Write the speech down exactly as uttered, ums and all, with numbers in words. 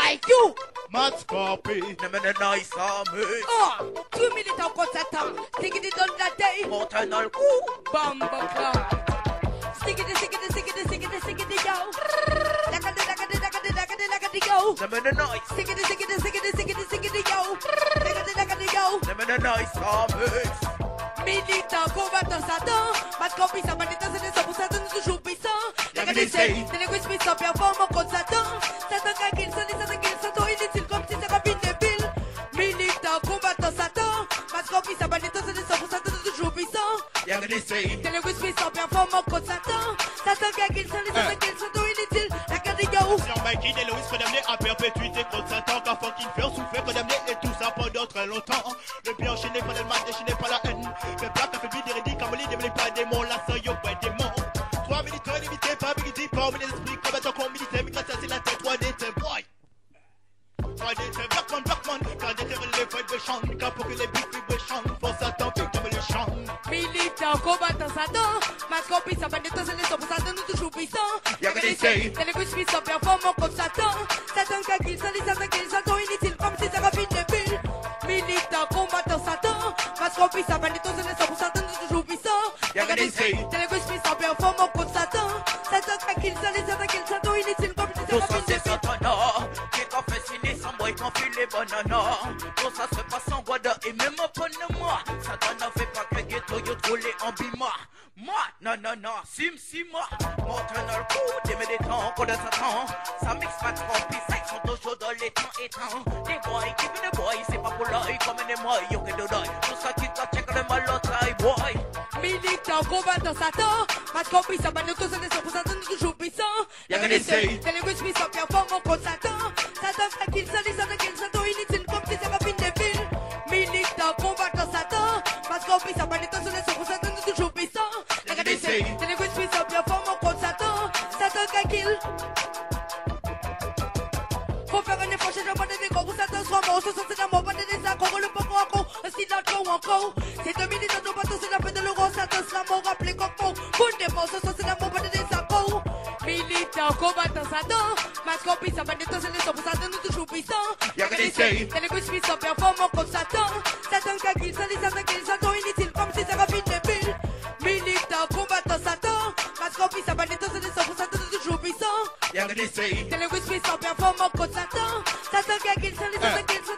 like you. Mad Scorpy. Never the nice army. Oh, two militants contre Satan. Stickity dans la tête. Mortal coup. Bamba clap. Stickity, stickity, stickity, stickity, stickity, yo. Lakadi, lakadi, lakadi, lakadi, lakadi, yo. Never the nice. Stickity, stickity, stickity, stickity, stickity, yo. Lakadi, lakadi, yo. Never the nice army. Militant, combattant Satan. Mad Scorpy, ça va l'état, c'est des cent pour cent, nous toujours puissants. Lakadi, c'est des linguistes puissants, performants contre Satan. Satan, quand il s'en est, Satan, qu'il s'en est, inutile comme si c'est rapide débile. Militant, combattant Satan. Mad Scorpy, ça va l'état, c'est des cent pour cent, nous toujours puissants. Lakadi, c'est des linguistes puissants, performants contre Satan. Satan, quand il s'en est, Satan, qu'il s'en est, inutile. Lakadi, yo. Si on Mikey et Loïs condamnés à perpétuité contre Satan, qu'à fucking faire souffrir, condamné et tout ça pendant très longtemps. Le bien enchaîné par le mal, déchaîné par la haine. Le plat a fait vide, hérédique, Amélie, démêlé par des démons, la sang, yo, ouais, démons. Trois militaires limités, pas habilités, parmi les esprits, combattants comme militaires, migration, c'est la tête, trois d'été, boy. Trois d'été, Blackman, Blackman, quand d'été, les feuilles de chant, quand pour que les big big chantent, pour Satan, puis comme les chants. Militant, combattant Satan. Mad Scorpy, ça va l'état, c'est des cent pour cent, nous toujours puissants. Yakadi, c'est des linguistes puissants, performants contre Satan. Satan, quand il s'en est, Satan, qu'il s'en est, inutile comme si c'est rapide débile. Militant, combattant Satan. Mad Scorpy, ça va l'état, c'est des cent pour cent, nous toujours puissants. Yakadi, c'est des linguistes puissants, performants contre Satan. Satan, quand il s'en est, Satan, qu'il s'en est, inutile comme si c'est tout ça rapide c'est débile. Satana qui a fait signer sans boy qu'on file les bananas. Tout ça se passe en Guada et même en Panama. Satana fait pas que ghetto yo trollé en bima. Moi, non, non, non, sim, sim, moi. Mortal coup, des méditants, code de Satan. Ça mixe pas de copie, ça ils sont toujours dans les temps et temps. Les boys, give me the boy, c'est pas pour l'œil comme les mois, yo que de l'œil. Tout ça qui t'a check le malotaille, boy. Militant, combattant Satan. Mad Scorpy, ça va nous tous des cent pour cent, nous toujours puissants. Yakadi, c'est des linguistes puissants, performants contre Satan. Satan, quand il s'en est, Satan, qu'il s'en est, inutile comme si c'est rapide débile. Militant, combattant Satan. Mad Scorpy, ça va nous tous des cent pour cent, nous toujours puissants. Yakadi, c'est des linguistes puissants, performants contre Satan. Satan, quand il faut faire un effort chez le monde des gros pour Satan soit mort. Ce sont ces amours, pas des accords, le poco encore, un style d'entre ou encore. C'est deux militants de bateau, c'est la fête de l'euro, Satan, c'est la mort, rappelé comme mot. Pour des morts, ce sont ces amours, pas des accords. Militant, combattant Satan. Mad Scorpy, ça va des temps, c'est des cent pour cent, nous toujours puissants. Yakadi, c'est des linguistes puissants, performants contre Satan. Satan, quand il s'en est, Satan, qu'il s'en est, inutile comme si c'est rapide débile. Militant, combattant Satan. Mad Scorpy, ça va des temps, c'est des cent pour cent, nous toujours puissants. Yakadi, c'est des linguistes puissants, performants contre Satan. Satan, quand il s'en est, Satan, qu'il s'en